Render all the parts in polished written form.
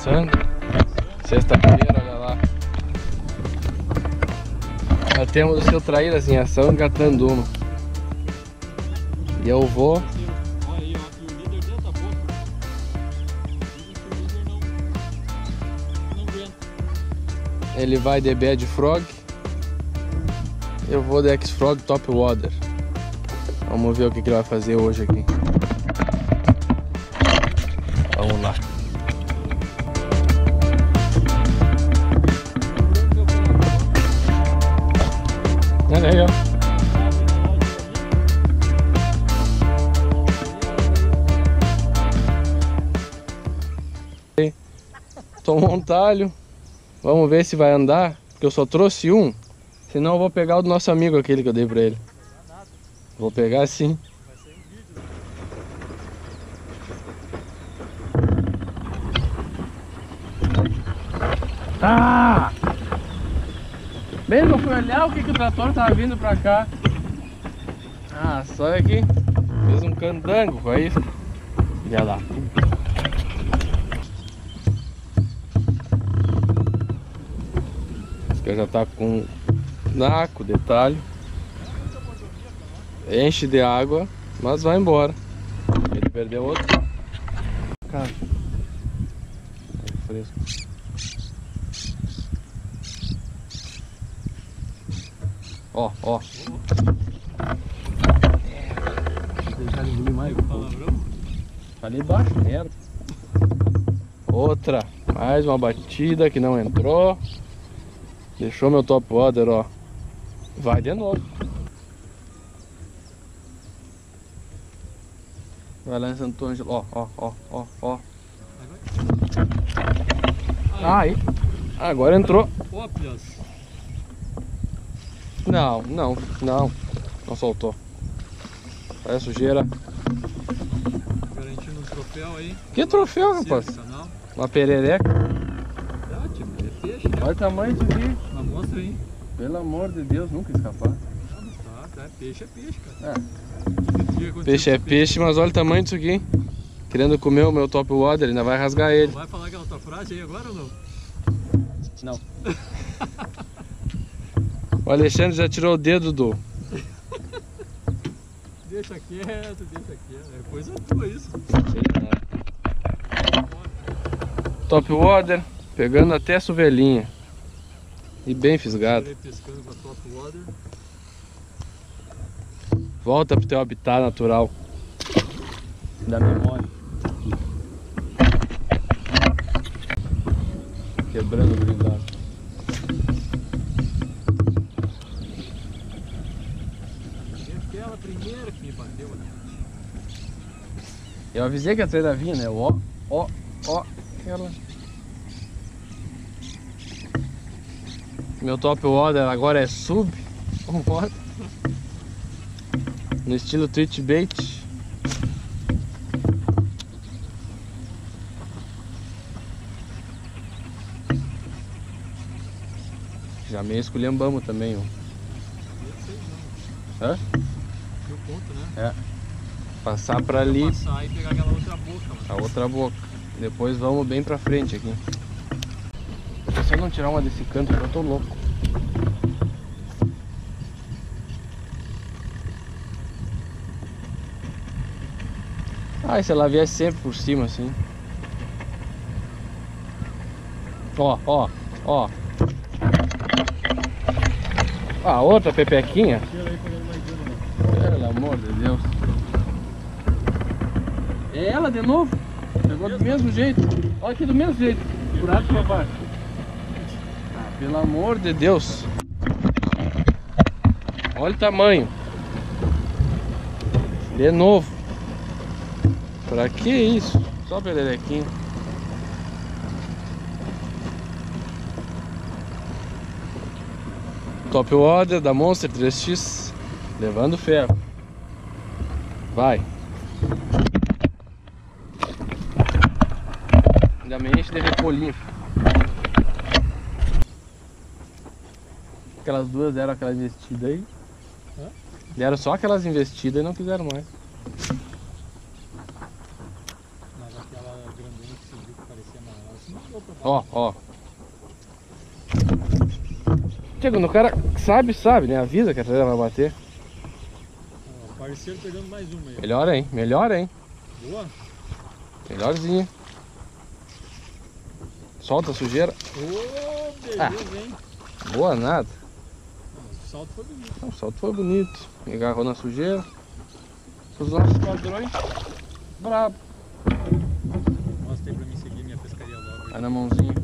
começando. Sexta-feira, olha lá. Já temos o seu Traíras em ação engatando uma. E eu vou. Olha aí, ó, que o líder dentro da boca. Dizem que o líder não aguenta. Ele vai de Bad Frog. Eu vou de X-Frog Top Water. Vamos ver o que ele vai fazer hoje aqui. Vamos lá. Olha aí, ó. Tomou um talho. Vamos ver se vai andar. Porque eu só trouxe um. Senão eu vou pegar o do nosso amigo aquele que eu dei pra ele. Vou pegar sim. Vai sair um vídeo. Ah! Bem, eu fui olhar o que o trator tava vindo pra cá. Ah, só aqui. Fez um candango com isso. Olha lá. Esse aqui já tá com naco, detalhe. Enche de água, mas vai embora. Ele perdeu outro. Cara, fresco. Ó, ó. Deixa ele engolir mais. Palavrão? Ali embaixo, merda. Outra. Mais uma batida que não entrou. Deixou meu top water, ó. Vai de novo. Vai lá em Santo Ângelo. Ó, ó, ó, ó, ó. Aí. Agora entrou. Ópias. Não, não, não. Não soltou. Olha a sujeira. Garantindo um troféu aí. Que troféu, rapaz? Canal. Uma perereca. Ah, tipo, é peixe, né? Olha o tamanho disso aqui. Uma mostra aí. Pelo amor de Deus, nunca escapar. Tá, peixe é peixe, cara. É. Que aconteceu Peixe é com o peixe, mas olha o tamanho disso aqui. Querendo comer o meu top water, ainda vai rasgar ele. Vai falar aquela tua frase aí agora ou não? Não. O Alexandre já tirou o dedo do... Deixa quieto, deixa quieto. É coisa tua isso. Top water, pegando até a suvelinha. E bem fisgado. Ele pescando com a top water. Volta pro teu habitat natural. Da memória. Quebrando o blindado. Aquela primeira que me bateu aqui. Eu avisei que a traíra vinha, né? Ó, ó, ó. Aquela. Meu top water agora é sub. Water. No estilo twitch bait. Já meio esculhambamos também, ó. Hã? Deu ponto, né? É. Passar pra ali, Passar e pegar aquela outra boca, mano. a outra boca. Depois vamos bem pra frente aqui. Se eu não tirar uma desse canto, eu tô louco. Ah, e se ela vier sempre por cima assim. Ó, ó, ó. Ah, outra pepequinha. Tira aí pegando mais uma, mano. Pelo amor de Deus. É ela de novo? Pegou do mesmo jeito. Olha aqui do mesmo jeito. Furado pra baixo. Ah, pelo amor de Deus. Olha o tamanho. De novo. Pra que isso? Só pererequinho. Top water da Monster 3X. Levando ferro. Vai. Ainda me enche de repolinho. Aquelas duas deram aquela investida aí. Hã? Deram só aquelas investidas e não quiseram mais. Mas aquela grandona que você viu que parecia maior, assim não deu Ó, ó. Chega, quando o cara sabe, né? Avisa que a traseira vai bater. Ó, parceiro pegando mais uma aí. Melhor, hein? Melhor, hein? Boa. Melhorzinho. Solta a sujeira. Ô, beleza, hein? Boa nada. O salto foi bonito. O salto foi bonito. Me agarrou na sujeira. Os nossos padrões. Brabo. Mostra aí pra mim seguir minha pescaria logo. Vai na mãozinha.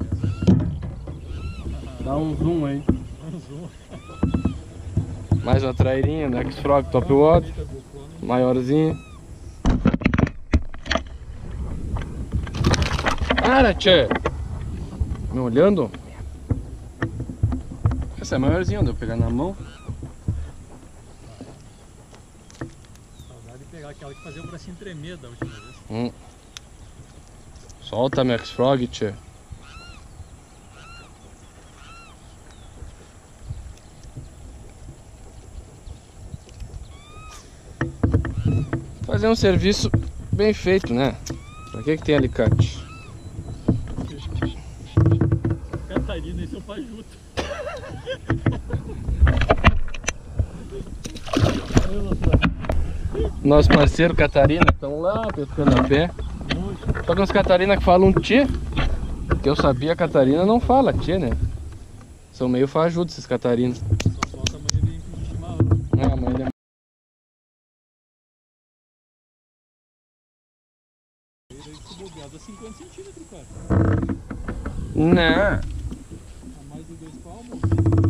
Dá um zoom aí. Um zoom. Mais uma trairinha, né? X-Frog Top Water. Maiorzinha. Para, tchê! Me olhando? Essa é maiorzinha, deu pra pegar na mão. Saudade de pegar aquela que fazia o bracinho tremer da última vez. Solta, meu X-Frog, tchê. Fazer um serviço bem feito, né? Pra que tem alicate? Catarina e seu pajuto. Nosso parceiro Catarina estão lá pescando a pé. Só que uns Catarina que falam tchê. Que eu sabia, a Catarina não fala tchê, né? São meio fajutos esses Catarina. Só falta a manhã de chimarrão. É, a mãe da... Se bobear, dá 50 centímetros, cara. Não. A mais de 2 palmos.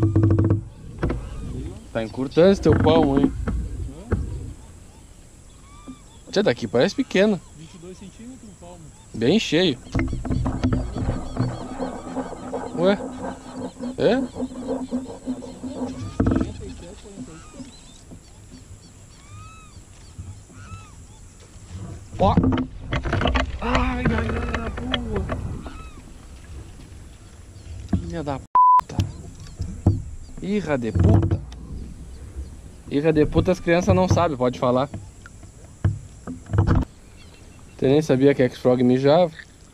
Tá encurtando esse teu palmo, hein? Tchê, daqui parece pequeno. 22 centímetros o palmo. Bem cheio. Ué? É? 47, 48. Ó! Ai, galera, boa! Filha da puta! Irra de puta! Irra de puta as crianças não sabem, pode falar. Você nem sabia que X-Frog mijava?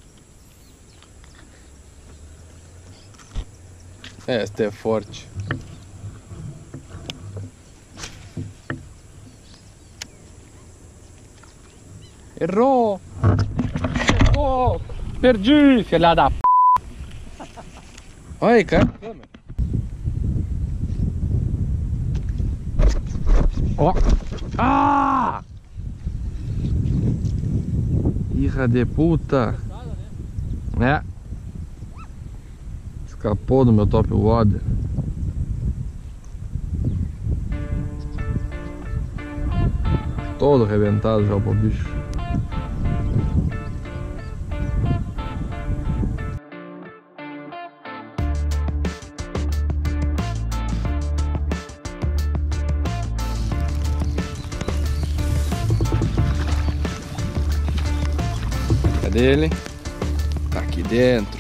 Esta é forte. Errou! Errou! Perdi, filha da p. Olha aí, cara. Ó! Ah! Irra de puta! É. Escapou do meu top water. Todo arrebentado já o bicho. Cadê ele? Tá aqui dentro.